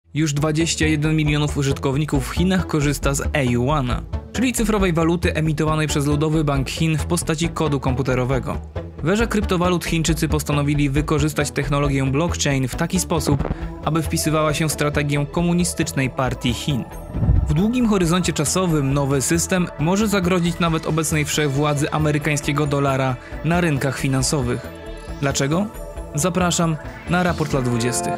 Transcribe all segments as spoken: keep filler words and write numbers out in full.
Już dwadzieścia jeden milionów użytkowników w Chinach korzysta z e-Yuana, czyli cyfrowej waluty emitowanej przez Ludowy Bank Chin w postaci kodu komputerowego. W erze kryptowalut Chińczycy postanowili wykorzystać technologię blockchain w taki sposób, aby wpisywała się w strategię komunistycznej partii Chin. W długim horyzoncie czasowym nowy system może zagrozić nawet obecnej wszechwładzy amerykańskiego dolara na rynkach finansowych. Dlaczego? Zapraszam na raport lat dwudziestych.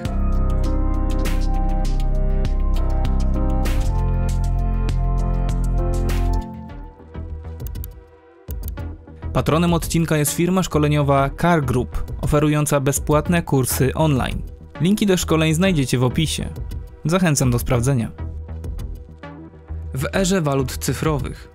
Patronem odcinka jest firma szkoleniowa Car Group, oferująca bezpłatne kursy online. Linki do szkoleń znajdziecie w opisie. Zachęcam do sprawdzenia. W erze walut cyfrowych.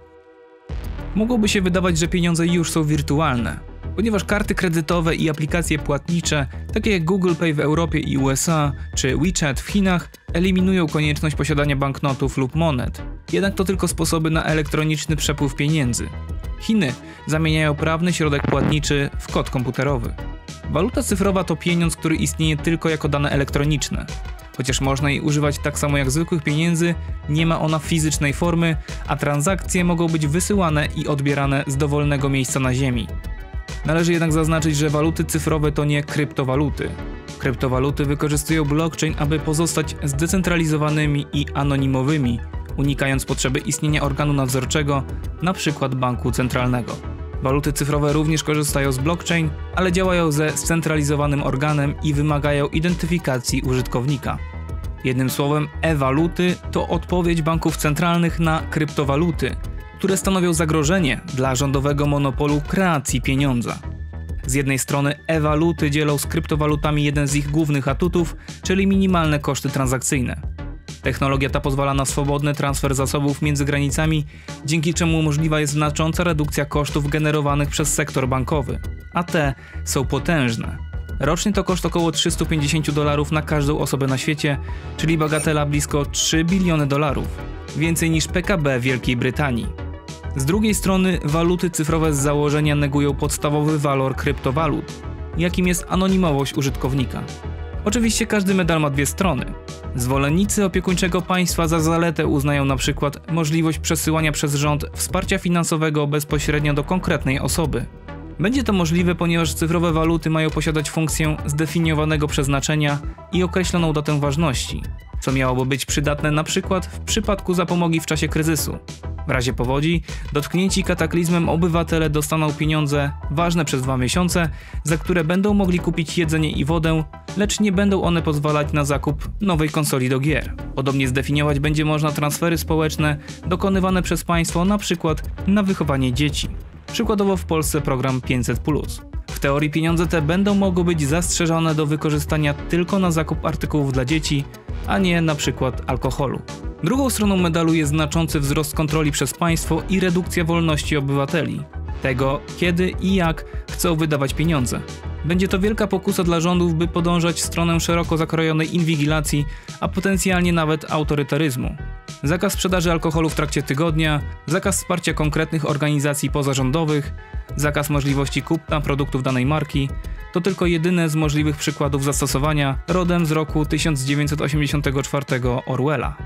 Mogłoby się wydawać, że pieniądze już są wirtualne, ponieważ karty kredytowe i aplikacje płatnicze, takie jak Google Pay w Europie i U S A, czy WeChat w Chinach, eliminują konieczność posiadania banknotów lub monet. Jednak to tylko sposoby na elektroniczny przepływ pieniędzy. Chiny zamieniają prawny środek płatniczy w kod komputerowy. Waluta cyfrowa to pieniądz, który istnieje tylko jako dane elektroniczne. Chociaż można jej używać tak samo jak zwykłych pieniędzy, nie ma ona fizycznej formy, a transakcje mogą być wysyłane i odbierane z dowolnego miejsca na Ziemi. Należy jednak zaznaczyć, że waluty cyfrowe to nie kryptowaluty. Kryptowaluty wykorzystują blockchain, aby pozostać zdecentralizowanymi i anonimowymi, unikając potrzeby istnienia organu nadzorczego, np. banku centralnego. Waluty cyfrowe również korzystają z blockchain, ale działają ze scentralizowanym organem i wymagają identyfikacji użytkownika. Jednym słowem, e-waluty to odpowiedź banków centralnych na kryptowaluty, które stanowią zagrożenie dla rządowego monopolu kreacji pieniądza. Z jednej strony e-waluty dzielą z kryptowalutami jeden z ich głównych atutów, czyli minimalne koszty transakcyjne. Technologia ta pozwala na swobodny transfer zasobów między granicami, dzięki czemu możliwa jest znacząca redukcja kosztów generowanych przez sektor bankowy, a te są potężne. Rocznie to koszt około trzysta pięćdziesiąt dolarów na każdą osobę na świecie, czyli bagatela blisko trzy biliony dolarów, więcej niż P K B Wielkiej Brytanii. Z drugiej strony waluty cyfrowe z założenia negują podstawowy walor kryptowalut, jakim jest anonimowość użytkownika. Oczywiście każdy medal ma dwie strony. Zwolennicy opiekuńczego państwa za zaletę uznają na przykład możliwość przesyłania przez rząd wsparcia finansowego bezpośrednio do konkretnej osoby. Będzie to możliwe, ponieważ cyfrowe waluty mają posiadać funkcję zdefiniowanego przeznaczenia i określoną datę ważności, co miałoby być przydatne na przykład w przypadku zapomogi w czasie kryzysu. W razie powodzi, dotknięci kataklizmem obywatele dostaną pieniądze ważne przez dwa miesiące, za które będą mogli kupić jedzenie i wodę, lecz nie będą one pozwalać na zakup nowej konsoli do gier. Podobnie zdefiniować będzie można transfery społeczne dokonywane przez państwo na przykład na wychowanie dzieci. Przykładowo w Polsce program pięćset plus. W teorii pieniądze te będą mogły być zastrzeżone do wykorzystania tylko na zakup artykułów dla dzieci, a nie na przykład alkoholu. Drugą stroną medalu jest znaczący wzrost kontroli przez państwo i redukcja wolności obywateli, tego kiedy i jak chcą wydawać pieniądze. Będzie to wielka pokusa dla rządów, by podążać w stronę szeroko zakrojonej inwigilacji, a potencjalnie nawet autorytaryzmu. Zakaz sprzedaży alkoholu w trakcie tygodnia, zakaz wsparcia konkretnych organizacji pozarządowych, zakaz możliwości kupna produktów danej marki to tylko jedyne z możliwych przykładów zastosowania rodem z roku tysiąc dziewięćset osiemdziesiątego czwartego Orwella.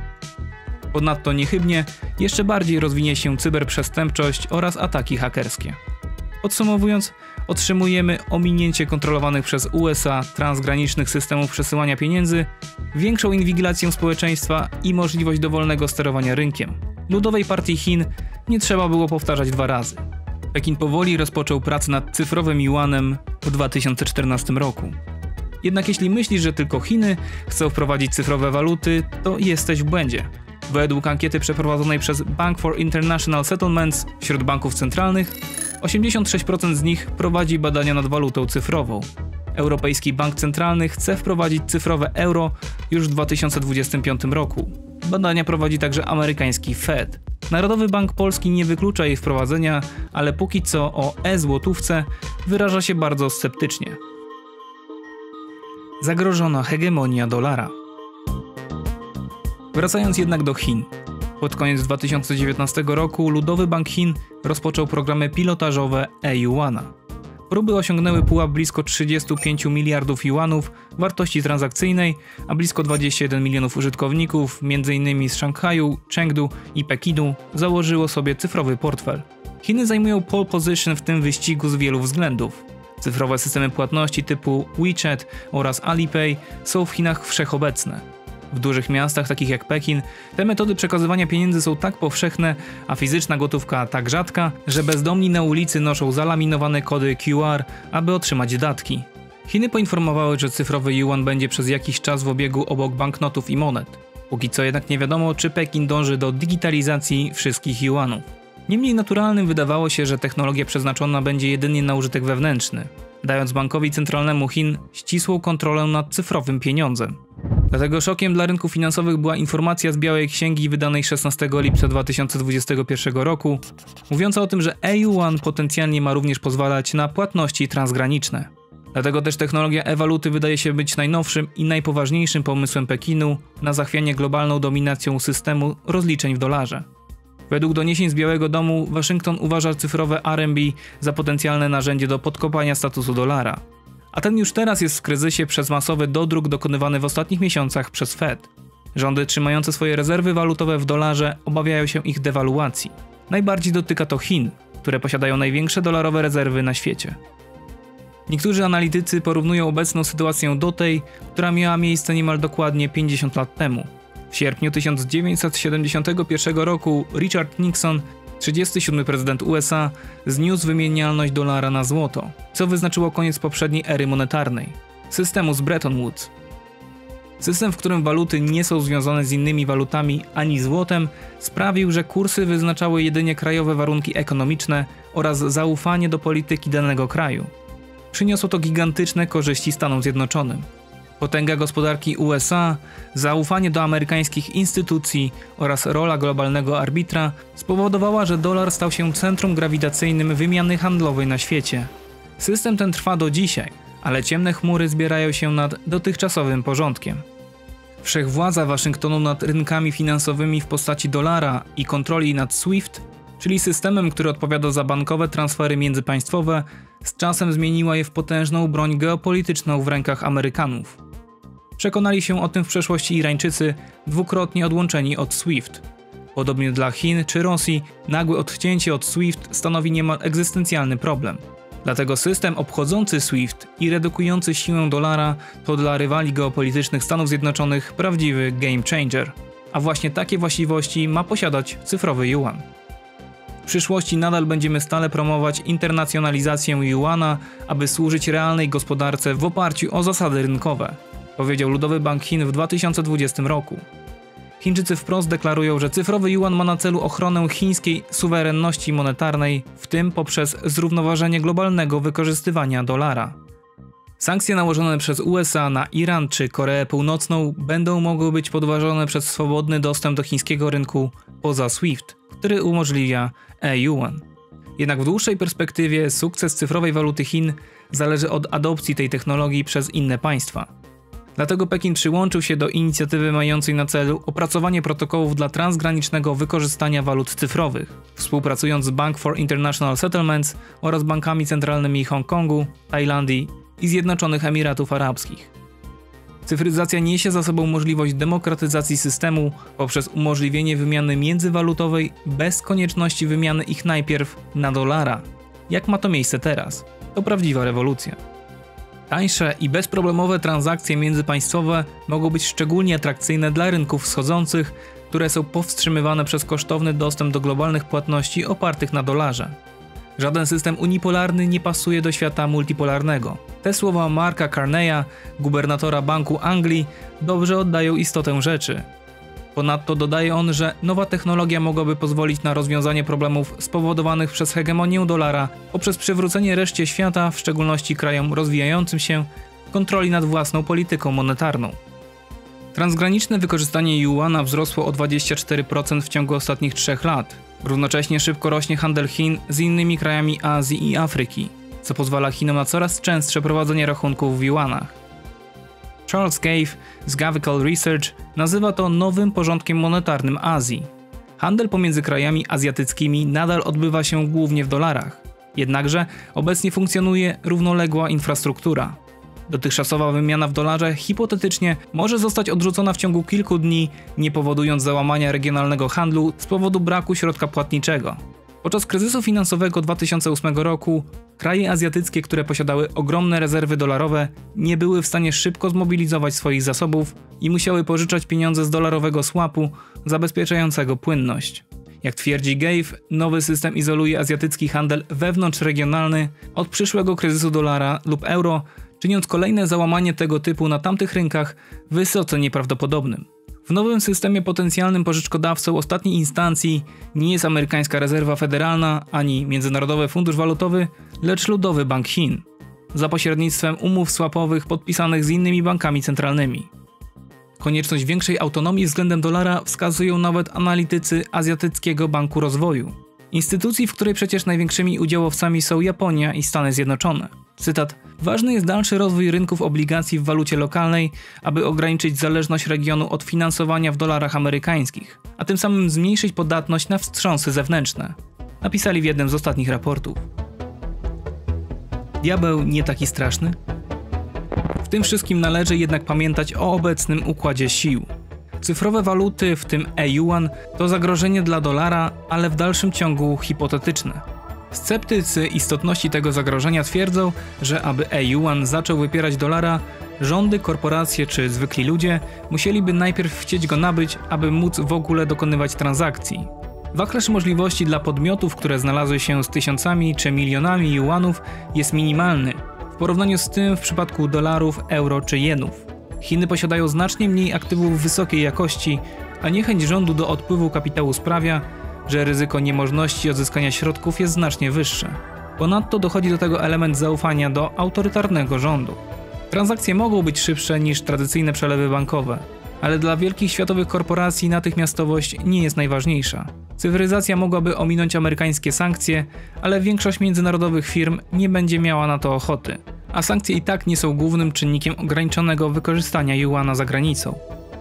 Ponadto niechybnie jeszcze bardziej rozwinie się cyberprzestępczość oraz ataki hakerskie. Podsumowując, otrzymujemy ominięcie kontrolowanych przez U S A transgranicznych systemów przesyłania pieniędzy, większą inwigilację społeczeństwa i możliwość dowolnego sterowania rynkiem. Ludowej Partii Chin nie trzeba było powtarzać dwa razy. Pekin powoli rozpoczął pracę nad cyfrowym juanem w dwa tysiące czternastym roku. Jednak jeśli myślisz, że tylko Chiny chcą wprowadzić cyfrowe waluty, to jesteś w błędzie. Według ankiety przeprowadzonej przez Bank for International Settlements wśród banków centralnych, osiemdziesiąt sześć procent z nich prowadzi badania nad walutą cyfrową. Europejski Bank Centralny chce wprowadzić cyfrowe euro już w dwa tysiące dwudziestym piątym roku. Badania prowadzi także amerykański Fed. Narodowy Bank Polski nie wyklucza jej wprowadzenia, ale póki co o e-złotówce wyraża się bardzo sceptycznie. Zagrożona hegemonia dolara. Wracając jednak do Chin. Pod koniec dwa tysiące dziewiętnastego roku Ludowy Bank Chin rozpoczął programy pilotażowe e-Yuana. Próby osiągnęły pułap blisko trzydziestu pięciu miliardów juanów wartości transakcyjnej, a blisko dwudziestu jeden milionów użytkowników, między innymi z Szanghaju, Chengdu i Pekinu, założyło sobie cyfrowy portfel. Chiny zajmują pole position w tym wyścigu z wielu względów. Cyfrowe systemy płatności typu WeChat oraz Alipay są w Chinach wszechobecne. W dużych miastach takich jak Pekin te metody przekazywania pieniędzy są tak powszechne, a fizyczna gotówka tak rzadka, że bezdomni na ulicy noszą zalaminowane kody Q R, aby otrzymać datki. Chiny poinformowały, że cyfrowy juan będzie przez jakiś czas w obiegu obok banknotów i monet. Póki co jednak nie wiadomo, czy Pekin dąży do digitalizacji wszystkich juanów. Niemniej naturalnym wydawało się, że technologia przeznaczona będzie jedynie na użytek wewnętrzny, dając bankowi centralnemu Chin ścisłą kontrolę nad cyfrowym pieniądzem. Dlatego szokiem dla rynków finansowych była informacja z Białej Księgi wydanej szesnastego lipca dwa tysiące dwudziestego pierwszego roku, mówiąca o tym, że e-yuan potencjalnie ma również pozwalać na płatności transgraniczne. Dlatego też technologia e-waluty wydaje się być najnowszym i najpoważniejszym pomysłem Pekinu na zachwianie globalną dominacją systemu rozliczeń w dolarze. Według doniesień z Białego Domu Waszyngton uważa cyfrowe R M B za potencjalne narzędzie do podkopania statusu dolara. A ten już teraz jest w kryzysie przez masowy dodruk dokonywany w ostatnich miesiącach przez Fed. Rządy trzymające swoje rezerwy walutowe w dolarze obawiają się ich dewaluacji. Najbardziej dotyka to Chin, które posiadają największe dolarowe rezerwy na świecie. Niektórzy analitycy porównują obecną sytuację do tej, która miała miejsce niemal dokładnie pięćdziesiąt lat temu. W sierpniu tysiąc dziewięćset siedemdziesiątego pierwszego roku Richard Nixon, trzydziesty siódmy prezydent U S A, zniósł wymienialność dolara na złoto, co wyznaczyło koniec poprzedniej ery monetarnej, systemu z Bretton Woods. System, w którym waluty nie są związane z innymi walutami ani złotem, sprawił, że kursy wyznaczały jedynie krajowe warunki ekonomiczne oraz zaufanie do polityki danego kraju. Przyniosło to gigantyczne korzyści Stanom Zjednoczonym. Potęga gospodarki U S A, zaufanie do amerykańskich instytucji oraz rola globalnego arbitra spowodowała, że dolar stał się centrum grawitacyjnym wymiany handlowej na świecie. System ten trwa do dzisiaj, ale ciemne chmury zbierają się nad dotychczasowym porządkiem. Wszechwładza Waszyngtonu nad rynkami finansowymi w postaci dolara i kontroli nad SWIFT, czyli systemem, który odpowiada za bankowe transfery międzypaństwowe, z czasem zmieniła je w potężną broń geopolityczną w rękach Amerykanów. Przekonali się o tym w przeszłości Irańczycy, dwukrotnie odłączeni od SWIFT. Podobnie dla Chin czy Rosji, nagłe odcięcie od SWIFT stanowi niemal egzystencjalny problem. Dlatego system obchodzący SWIFT i redukujący siłę dolara to dla rywali geopolitycznych Stanów Zjednoczonych prawdziwy game changer. A właśnie takie właściwości ma posiadać cyfrowy juan. W przyszłości nadal będziemy stale promować internacjonalizację juana, aby służyć realnej gospodarce w oparciu o zasady rynkowe, powiedział Ludowy Bank Chin w dwa tysiące dwudziestym roku. Chińczycy wprost deklarują, że cyfrowy juan ma na celu ochronę chińskiej suwerenności monetarnej, w tym poprzez zrównoważenie globalnego wykorzystywania dolara. Sankcje nałożone przez U S A na Iran czy Koreę Północną będą mogły być podważone przez swobodny dostęp do chińskiego rynku poza SWIFT, który umożliwia e-yuan. Jednak w dłuższej perspektywie sukces cyfrowej waluty Chin zależy od adopcji tej technologii przez inne państwa. Dlatego Pekin przyłączył się do inicjatywy mającej na celu opracowanie protokołów dla transgranicznego wykorzystania walut cyfrowych, współpracując z Bank for International Settlements oraz bankami centralnymi Hongkongu, Tajlandii i Zjednoczonych Emiratów Arabskich. Cyfryzacja niesie za sobą możliwość demokratyzacji systemu poprzez umożliwienie wymiany międzywalutowej bez konieczności wymiany ich najpierw na dolara, jak ma to miejsce teraz. To prawdziwa rewolucja. Tańsze i bezproblemowe transakcje międzypaństwowe mogą być szczególnie atrakcyjne dla rynków wschodzących, które są powstrzymywane przez kosztowny dostęp do globalnych płatności opartych na dolarze. Żaden system unipolarny nie pasuje do świata multipolarnego. Te słowa Marka Carneya, gubernatora Banku Anglii, dobrze oddają istotę rzeczy. Ponadto dodaje on, że nowa technologia mogłaby pozwolić na rozwiązanie problemów spowodowanych przez hegemonię dolara poprzez przywrócenie reszcie świata, w szczególności krajom rozwijającym się, kontroli nad własną polityką monetarną. Transgraniczne wykorzystanie juana wzrosło o dwadzieścia cztery procent w ciągu ostatnich trzech lat. Równocześnie szybko rośnie handel Chin z innymi krajami Azji i Afryki, co pozwala Chinom na coraz częstsze prowadzenie rachunków w juanach. Charles Cave z Gavical Research nazywa to nowym porządkiem monetarnym Azji. Handel pomiędzy krajami azjatyckimi nadal odbywa się głównie w dolarach. Jednakże obecnie funkcjonuje równoległa infrastruktura. Dotychczasowa wymiana w dolarze hipotetycznie może zostać odrzucona w ciągu kilku dni, nie powodując załamania regionalnego handlu z powodu braku środka płatniczego. Podczas kryzysu finansowego dwa tysiące ósmego roku kraje azjatyckie, które posiadały ogromne rezerwy dolarowe, nie były w stanie szybko zmobilizować swoich zasobów i musiały pożyczać pieniądze z dolarowego swapu zabezpieczającego płynność. Jak twierdzi Gave, nowy system izoluje azjatycki handel wewnątrzregionalny od przyszłego kryzysu dolara lub euro, czyniąc kolejne załamanie tego typu na tamtych rynkach wysoce nieprawdopodobnym. W nowym systemie potencjalnym pożyczkodawcą ostatniej instancji nie jest amerykańska rezerwa federalna ani Międzynarodowy Fundusz Walutowy, lecz Ludowy Bank Chin, za pośrednictwem umów swapowych podpisanych z innymi bankami centralnymi. Konieczność większej autonomii względem dolara wskazują nawet analitycy Azjatyckiego Banku Rozwoju, instytucji, w której przecież największymi udziałowcami są Japonia i Stany Zjednoczone. Cytat: ważny jest dalszy rozwój rynków obligacji w walucie lokalnej, aby ograniczyć zależność regionu od finansowania w dolarach amerykańskich, a tym samym zmniejszyć podatność na wstrząsy zewnętrzne, napisali w jednym z ostatnich raportów. Diabeł nie taki straszny? W tym wszystkim należy jednak pamiętać o obecnym układzie sił. Cyfrowe waluty, w tym e-yuan, to zagrożenie dla dolara, ale w dalszym ciągu hipotetyczne. Sceptycy istotności tego zagrożenia twierdzą, że aby e-yuan zaczął wypierać dolara, rządy, korporacje czy zwykli ludzie musieliby najpierw chcieć go nabyć, aby móc w ogóle dokonywać transakcji. Wachlarz możliwości dla podmiotów, które znalazły się z tysiącami czy milionami juanów, jest minimalny w porównaniu z tym w przypadku dolarów, euro czy jenów. Chiny posiadają znacznie mniej aktywów wysokiej jakości, a niechęć rządu do odpływu kapitału sprawia, że ryzyko niemożności odzyskania środków jest znacznie wyższe. Ponadto dochodzi do tego element zaufania do autorytarnego rządu. Transakcje mogą być szybsze niż tradycyjne przelewy bankowe, ale dla wielkich światowych korporacji natychmiastowość nie jest najważniejsza. Cyfryzacja mogłaby ominąć amerykańskie sankcje, ale większość międzynarodowych firm nie będzie miała na to ochoty, a sankcje i tak nie są głównym czynnikiem ograniczonego wykorzystania juana za granicą.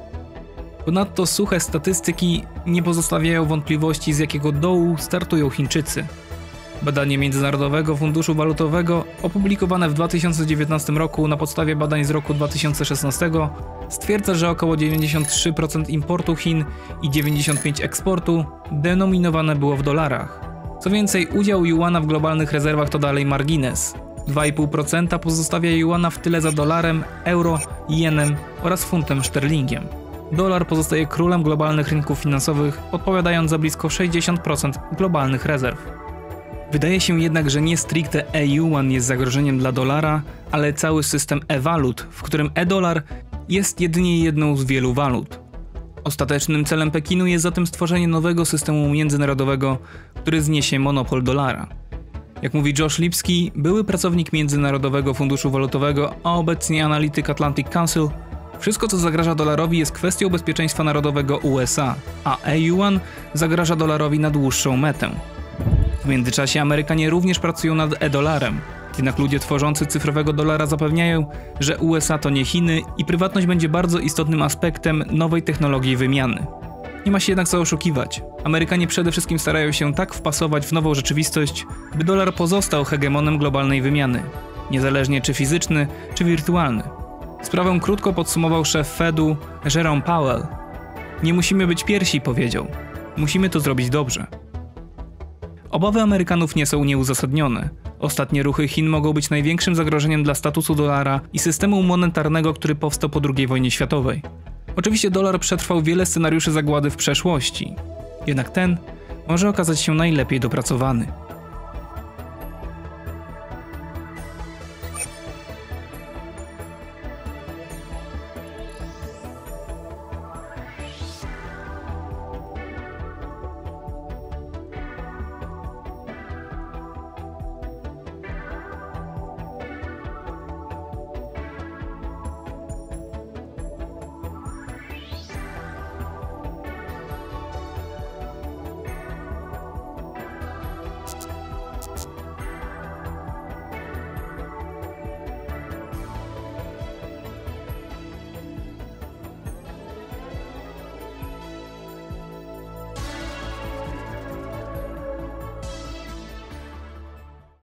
Ponadto suche statystyki nie pozostawiają wątpliwości, z jakiego dołu startują Chińczycy. Badanie Międzynarodowego Funduszu Walutowego, opublikowane w dwa tysiące dziewiętnastym roku na podstawie badań z roku dwa tysiące szesnastego, stwierdza, że około dziewięćdziesiąt trzy procent importu Chin i dziewięćdziesiąt pięć procent eksportu denominowane było w dolarach. Co więcej, udział juana w globalnych rezerwach to dalej margines. dwa i pół procent pozostawia juana w tyle za dolarem, euro, jenem oraz funtem szterlingiem. Dolar pozostaje królem globalnych rynków finansowych, odpowiadając za blisko sześćdziesiąt procent globalnych rezerw. Wydaje się jednak, że nie stricte e-yuan jest zagrożeniem dla dolara, ale cały system e-walut, w którym e-dolar jest jedynie jedną z wielu walut. Ostatecznym celem Pekinu jest zatem stworzenie nowego systemu międzynarodowego, który zniesie monopol dolara. Jak mówi Josh Lipski, były pracownik Międzynarodowego Funduszu Walutowego, a obecnie analityk Atlantic Council, wszystko co zagraża dolarowi jest kwestią bezpieczeństwa narodowego U S A, a e-yuan zagraża dolarowi na dłuższą metę. W międzyczasie Amerykanie również pracują nad e-dolarem, jednak ludzie tworzący cyfrowego dolara zapewniają, że U S A to nie Chiny i prywatność będzie bardzo istotnym aspektem nowej technologii wymiany. Nie ma się jednak co oszukiwać. Amerykanie przede wszystkim starają się tak wpasować w nową rzeczywistość, by dolar pozostał hegemonem globalnej wymiany, niezależnie czy fizyczny, czy wirtualny. Sprawę krótko podsumował szef Fedu Jerome Powell. Nie musimy być pierwsi, powiedział. Musimy to zrobić dobrze. Obawy Amerykanów nie są nieuzasadnione. Ostatnie ruchy Chin mogą być największym zagrożeniem dla statusu dolara i systemu monetarnego, który powstał po drugiej wojnie światowej. Oczywiście dolar przetrwał wiele scenariuszy zagłady w przeszłości, jednak ten może okazać się najlepiej dopracowany.